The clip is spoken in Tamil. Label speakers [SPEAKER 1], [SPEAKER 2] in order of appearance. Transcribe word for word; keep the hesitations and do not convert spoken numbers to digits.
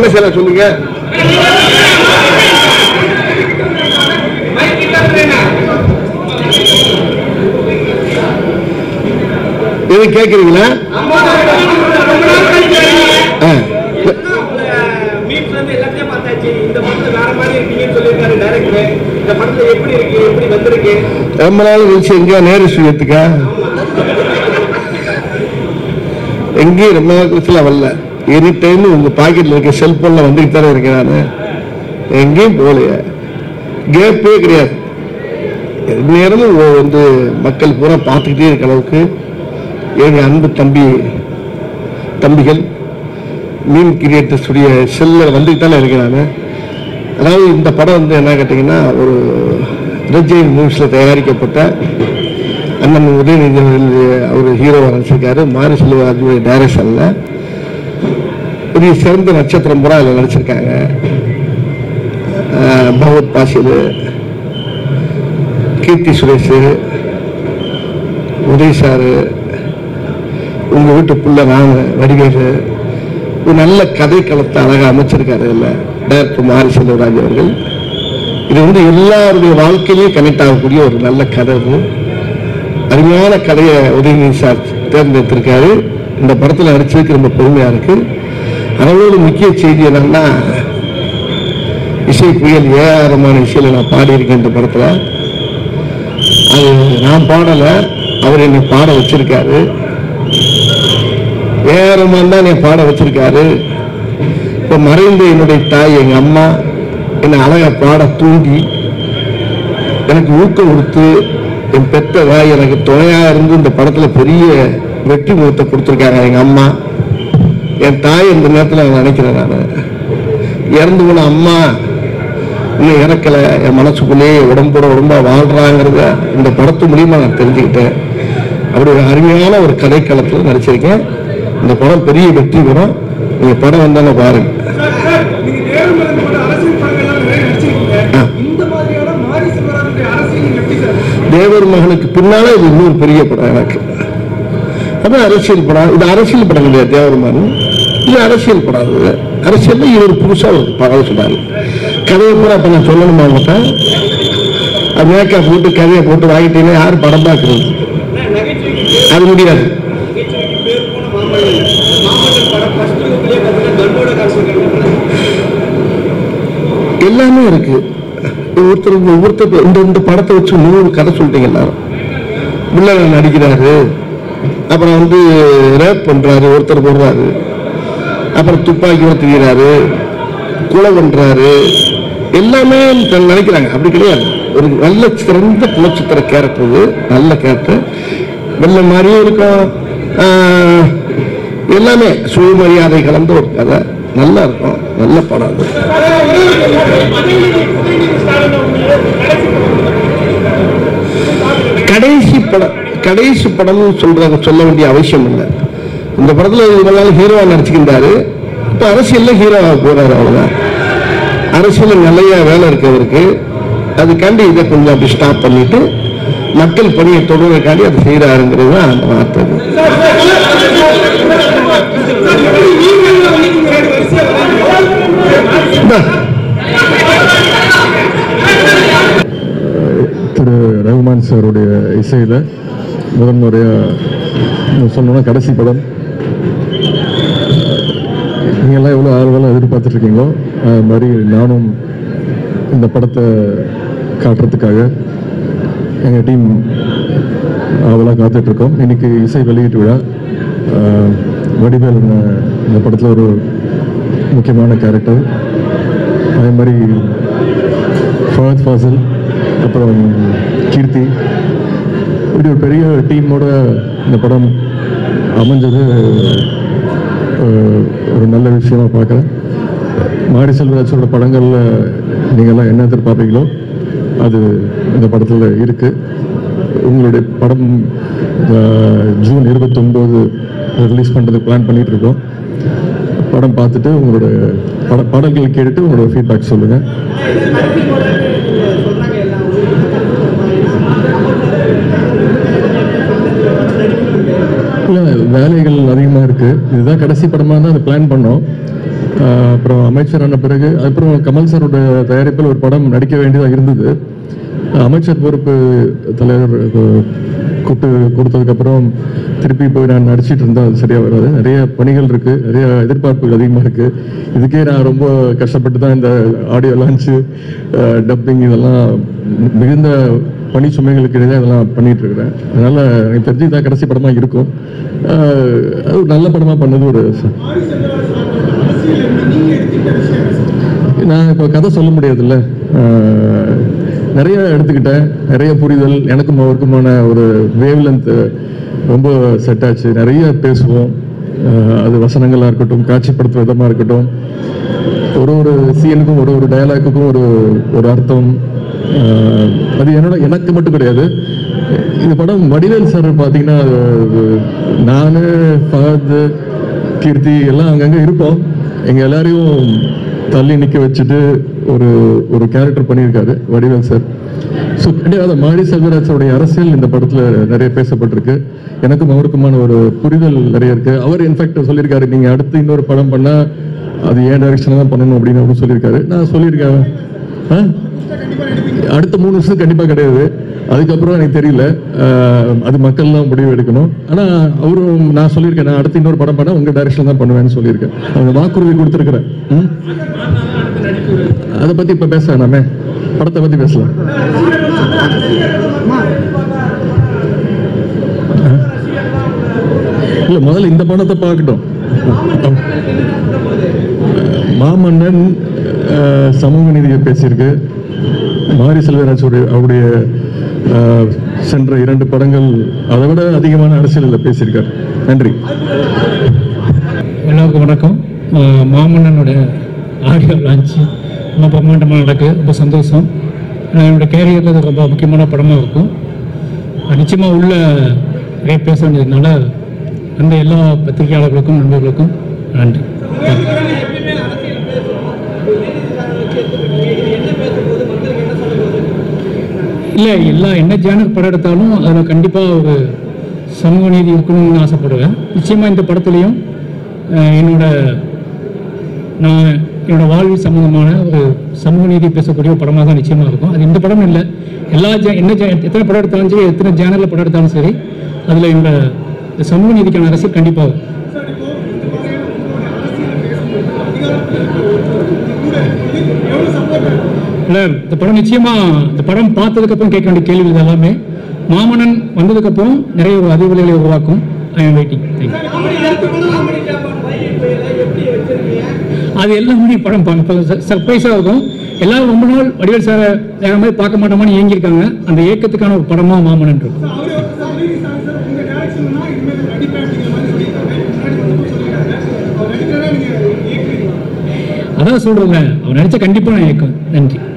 [SPEAKER 1] பேசல சொல்லுங்க. எது கேக்குறீங்களா? ரொம்ப நாள் கழிச்சு எங்க நேரு சுயத்துக்கா எங்கேயும் ரொம்ப நாள் கழிச்சுல வரல. எனி டைம் உங்க பாக்கெட்ல இருக்க செல்போன்ல வந்துட்டு தானே இருக்கேன். நான் எங்கேயும் போகலையே, கேப்பே கிடையாது. நேரமும் வந்து மக்கள் பூரா பார்த்துக்கிட்டே இருக்க அளவுக்கு எங்க அன்பு தம்பி தம்பிகள் மீன் கிரியேட்டர்ஸ் உடைய செல்ல வந்துட்டு தானே இருக்கேன். நான் அதாவது இந்த படம் வந்து என்ன கேட்டீங்கன்னா, ஒரு ரஜினி மூவிஸில் தயாரிக்கப்பட்ட அண்ணன் உதயநிதி அவர் ஹீரோவாக நடிச்சிருக்காரு. மாரி செல்வராஜுடைய டைரக்ஷனில் பெரிய சிறந்த நட்சத்திரம் பூரா அதில் நடிச்சிருக்காங்க. பகவத் பாசில், கீர்த்தி சுரேஷ், உதய் சாரு, உங்கள் வீட்டு புள்ள நான் வடிவேலு, ஒரு நல்ல கதை களத்தை அழகாக அமைச்சிருக்காரு இல்லை டைரக்டர் மாரி செல்வராஜ் அவர்கள். இது வந்து எல்லாருடைய வாழ்க்கையிலேயும் கனெக்ட் ஆகக்கூடிய ஒரு நல்ல கதை. அருமையான கதையை உதயநிதி சார் தேர்ந்தெடுத்திருக்காரு. இந்த படத்தில் நடிச்சதுக்கு ரொம்ப பெருமையாக இருக்கு. அதோட முக்கிய செய்தி என்னன்னா, இசை புயல் ஏஆரமான இசையில் நான் பாடியிருக்கேன் இந்த படத்தில். அது நான் பாடலை, அவர் என்னை பாட வச்சிருக்காரு. ஏஆரமான் தான் என்னை பாட வச்சிருக்காரு. இப்போ மறைந்த என்னுடைய தாய் எங்கள் அம்மா என்னை அழகா பாட தூண்டி எனக்கு ஊக்கம் கொடுத்து என் பெத்த தாய் எனக்கு துணையாக இருந்து இந்த படத்தில் பெரிய வெற்றி முகத்தை கொடுத்துருக்காங்க எங்கள் அம்மா. என் தாய் இந்த நேரத்தில் நான் நினைக்கிறேன். நான் இறந்து போன அம்மா இன்னும் இறக்கலை, என் மனசுக்குள்ளேயே உடம்போட உடம்பா வாழ்றாங்கிறத இந்த படத்து மூலியமாக நான் தெரிஞ்சுக்கிட்டேன். அப்படி ஒரு அருமையான ஒரு கதைக்களத்தில் நடிச்சிருக்கேன். இந்த படம் பெரிய வெற்றி பெறும். நீங்க படம் வந்தாங்க பாருங்க. தேவர் மகனுக்கு பின்னால இது இன்னொரு பெரிய படம் எனக்கு. அதான் அரசியல் படம். இது அரசியல் படம் கிடையாது. தேவர் மகன் இது அரசியல் படம். அது அரசியல் இவர் புதுசா ஒரு படம் சொன்னாரு. கதையை கூட அப்ப நான் சொல்லணுமா மாட்டேன். அது மேக்கப் போட்டு கதையை போட்டு வாங்கிட்டீங்கன்னா யார் படம் பார்க்கறது? அது முடியாது. எல்லாமே இருக்கு. ஒருத்தர் ஒவ்வொருத்தர் இந்த இந்த படத்தை வச்சு நூறு கதை சொல்லிட்டீங்க எல்லாரும். வில்லனை நடிக்கிறாரு, அப்புறம் வந்து ரேப் பண்றாரு, ஒருத்தர் போடுறாரு, அப்புறம் துப்பாக்கி தெரிகிறாரு, கொலை பண்றாரு, எல்லாமே நினைக்கிறாங்க. அப்படி கிடையாது. ஒரு நல்ல சிறந்த குலச்சித்திர கேரக்டர், நல்ல கேரக்டர், வெள்ள மாதிரியும் இருக்கும். எல்லாமே சுயமரியாதை கலந்த ஒரு கதை, நல்லா இருக்கும், நல்ல படம். கடைசி படம் கடைசி படம் சொல்ற சொல்ல வேண்டிய அவசியம் இல்லை. இந்த படத்துல இவங்களால ஹீரோவா நடிச்சுக்கின்றாரு. இப்ப அரசியல்ல ஹீரோவா போறாரு. அவ்வளவுதான். அரசியல் நிறைய வேலை இருக்கு அவருக்கு. அதுக்காண்டி இதை கொஞ்சம் அப்படி ஸ்டாப் பண்ணிட்டு மக்கள் பணியை தொடர்றதுக்காண்டி அதை செய்யறாருங்கிறது தான் அந்த வார்த்தை.
[SPEAKER 2] திரு ரகுமான் சாருடைய இசையில் முதன் முறையாக சொல்லணும்னா கடைசி படம். நீங்கள்லாம் எவ்வளோ ஆர்வலாக எதிர்பார்த்துட்ருக்கீங்களோ அது மாதிரி நானும் இந்த படத்தை காட்டுறதுக்காக எங்கள் டீம் ஆவலாக காத்துட்ருக்கோம். இன்றைக்கி இசை வெளியீட்டு விழா. வடிவேல் இந்த படத்தில் ஒரு முக்கியமான கேரக்டர். அதே மாதிரி ஃபஹத் ஃபாசில், அப்புறம் கீர்த்தி, இப்படி ஒரு பெரிய டீமோட இந்த படம் அமைஞ்சது ஒரு நல்ல விஷயமா பார்க்குறேன். மாரி செல்வராஜோட படங்களில் நீங்கள்லாம் என்ன எதிர்பார்ப்பீங்களோ அது இந்த படத்தில் இருக்குது. உங்களுடைய படம் ஜூன் இருபத்தொம்போது ரிலீஸ் பண்ணுறதுக்கு பிளான் பண்ணிகிட்டு இருக்கோம். படம் பார்த்துட்டு உங்களோட பட பாடல்கள் கேட்டுட்டு உங்களோட ஃபீட்பேக் சொல்லுங்கள். இல்லை, வேலைகள் அதிகமாக இருக்குது. இதுதான் கடைசி படமாக தான் அதை பிளான் பண்ணோம். அப்புறம் அமைச்சரான பிறகு அப்புறம் கமல் சாரோட தயாரிப்பில் ஒரு படம் நடிக்க வேண்டியதாக இருந்தது. அமைச்சர் பொறுப்பு தலைவர் கூப்பிட்டு கொடுத்ததுக்கப்புறம் திருப்பி போய் நான் நடிச்சிட்டு இருந்தால் அது சரியாக வராது. நிறைய பணிகள் இருக்குது, நிறைய எதிர்பார்ப்புகள் அதிகமாக இருக்குது. இதுக்கே நான் ரொம்ப கஷ்டப்பட்டு தான் இந்த ஆடியோ லான்ச்சு, டப்பிங் இதெல்லாம் மிகுந்த பணி சுமைகளுக்கு இடையே இதெல்லாம் பண்ணிட்டு இருக்கிறேன். அதனால் எனக்கு தெரிஞ்சு இதான் கடைசி படமாக இருக்கும். அது நல்ல படமாக பண்ணது ஒரு நான் இப்போ கதை சொல்ல முடியாதுல்ல. நிறைய எடுத்துக்கிட்டேன், நிறைய புரிதல், எனக்கும் அவருக்குமான ஒரு வேவ் லென்த் ரொம்ப செட் ஆச்சு. நிறைய பேசுவோம், அது வசனங்களாக இருக்கட்டும், காட்சிப்படுத்துற விதமாக இருக்கட்டும், ஒரு ஒரு சீனுக்கும் ஒரு ஒரு டயலாக்குக்கும் ஒரு ஒரு அர்த்தம். அது என்னோட எனக்கு மட்டும் கிடையாது. இந்த படம் வடிவேல் சார் பார்த்தீங்கன்னா நான் ஃபஹத் கீர்த்தி எல்லாம் அங்கங்கே இருப்போம். எங்கள் எல்லாரையும் தள்ளி நிற்க வச்சுட்டு ஒரு ஒரு கேரக்டர் பண்ணியிருக்காரு வடிவேல் சார். ஸோ கிடையாது, மாரி செல்வராஜோடைய அரசியல் இந்த படத்தில் நிறைய பேசப்பட்டிருக்கு. எனக்கும் அவருக்குமான ஒரு புரிதல் நிறைய இருக்கு. அவர் இன்ஃபேக்ட் சொல்லியிருக்காரு, நீங்கள் அடுத்து இன்னொரு படம் பண்ணால் அது ஏன் டைரக்ஷனில் தான் பண்ணணும் அப்படின்னு அவரும் சொல்லியிருக்காரு. நான் சொல்லியிருக்கேன் அடுத்த மூணு வருஷம் கண்டிப்பாக கிடையாது, அதுக்கப்புறம் எனக்கு தெரியல, அது மக்கள்லாம் முடிவு எடுக்கணும். ஆனால் அவரும் நான் சொல்லியிருக்கேன், நான் அடுத்து இன்னொரு படம் பண்ணால் உங்கள் டைரக்ஷன் தான் பண்ணுவேன்னு சொல்லியிருக்கேன். அவங்க வாக்குறுதி கொடுத்துருக்குறேன். அதை பற்றி இப்போ பேச வேணாமே, படத்தை பற்றி பேசலாம். இல்லை, முதல்ல இந்த படத்தை பார்க்கட்டும். மாமன்னன் சமூக நீதியை பேசியிருக்கு. மாரி செல்வராஜோடைய அவருடைய சென்ற இரண்டு படங்கள் அதை விட அதிகமான அரசியலில் பேசியிருக்கார். நன்றி.
[SPEAKER 3] எல்லாருக்கும் வணக்கம். மாமன்னனுடைய ஆடியோ லான்ச்சு ரொம்ப பிரம்மாண்டமாக நடக்குது, ரொம்ப சந்தோஷம். என்னோட கேரியரில் அது ரொம்ப முக்கியமான படமாக இருக்கும். நிச்சயமாக உள்ள நிறைய பேச வேண்டியதுனால அந்த எல்லா பத்திரிகையாளர்களுக்கும் நண்பர்களுக்கும் நன்றி. இல்லை, எல்லா என்ன ஜேனர் படம் எடுத்தாலும் அதில் கண்டிப்பாக ஒரு சமூக நீதி இருக்கணும்னு ஆசைப்படுவேன். நிச்சயமாக இந்த படத்துலையும் என்னோட நான் என்னோட வாழ்வில் சம்பந்தமான ஒரு சமூக நீதி பேசக்கூடிய ஒரு படமாக தான் நிச்சயமாக இருக்கும். அது இந்த படம் இல்லை, எல்லா ஜே என்ன ஜே எத்தனை படம் எடுத்தாலும் சரி, எத்தனை ஜேனரில் படம் எடுத்தாலும் சரி, அதில் என்னோட சமூக நீதிக்கான அரசியல் கண்டிப்பாக இல்லை. இந்த படம் நிச்சயமா இந்த படம் பார்த்ததுக்கு அப்புறம் கேட்க வேண்டிய கேள்விகள் எல்லாமே மாமன்னன் வந்ததுக்கு அப்புறம் நிறைய ஒரு அதிர்வலைகளை உருவாக்கும். I am waiting. அது எல்லாமே படம் சர்ப்ரைஸா இருக்கும். எல்லாரும் ரொம்ப நாள் வடிவேல் சார் வேற மாதிரி பார்க்க மாட்டோமான்னு ஏங்கியிருக்காங்க. அந்த ஏக்கத்துக்கான ஒரு படமா மாமன்னன் இருக்கும். அதான் சொல்றேன், அவர் நினைச்ச கண்டிப்பா நான் ஏக்கம். நன்றி.